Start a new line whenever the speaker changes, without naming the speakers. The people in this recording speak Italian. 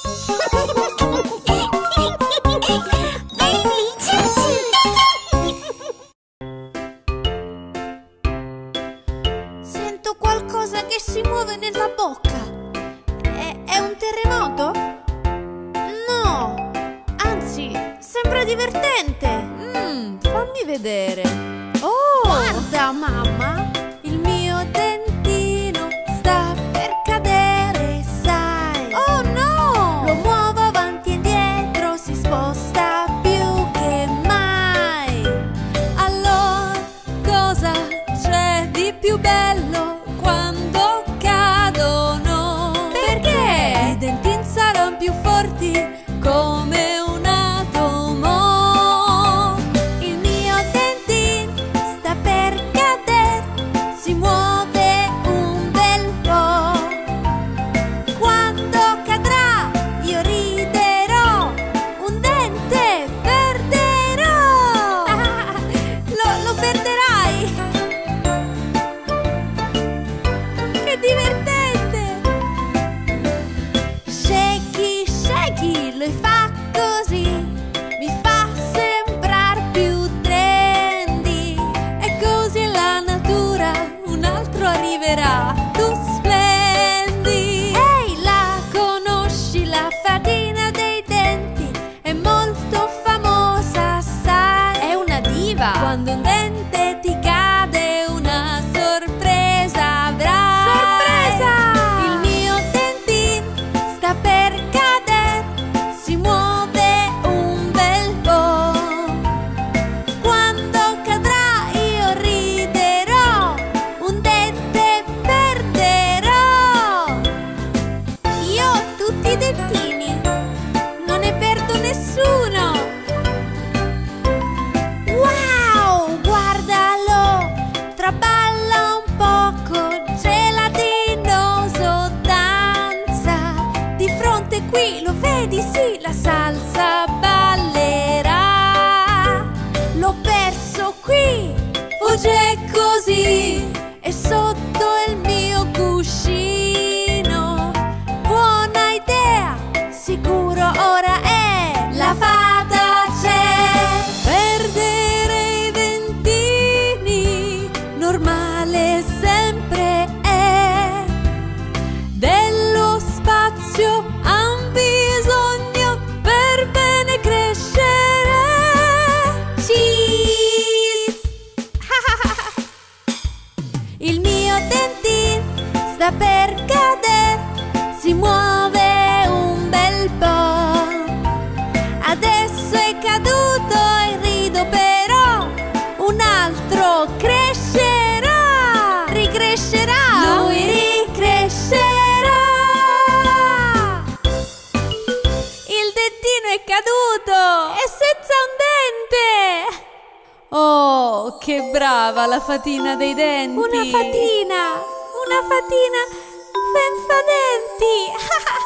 Sento qualcosa che si muove nella bocca. È un terremoto? No, anzi, sembra divertente. Fammi vedere. Oh, guarda, mamma, il mio dentino sta per cadere, sai. Oh no! Lo muovo avanti e indietro, si sposta più che mai. Allora, cosa c'è di più bello quando cadono? Perché i dentini saranno più forti come un atomo. Il mio dentin sta per cadere, si muove un bel po'. Quando cadrà io riderò, un dente perderò. Lo perderai? Che divertente! Shaky, shaky, lui fa così, mi fa sembrar più trendy. E così la natura un altro arriverà, tu splendi. Ehi, la conosci la fatina dei denti? È molto famosa, sai. È una diva. Quando un dente ti cade una sorpresa avrai. Sorpresa! Il mio dentin sta per cadere, si muove un bel po'. Quando cadrà io riderò, un dente perderò. Io ho tutti i dentini, non ne perdo nessuno. Wow, guardalo, traballa un poco, gelatinoso danza. Di fronte qui, lo vedi, sì, la salsa ballerà. L'ho perso qui, fugge così, e sotto il mio cuscino. Buona idea, sicuro ora è la fata c'è. Perdere i dentini, normale sempre è. Dello spazio han bisogno per bene crescere. Cheese! Il mio dentin sta per cadere, si muove un bel po'. Adesso è caduto e rido, però un altro crescerà. Ricrescerà. Lui ricrescerà. Il dentino è caduto e senza un dente. Oh, che brava la fatina dei denti. Una fatina senza denti.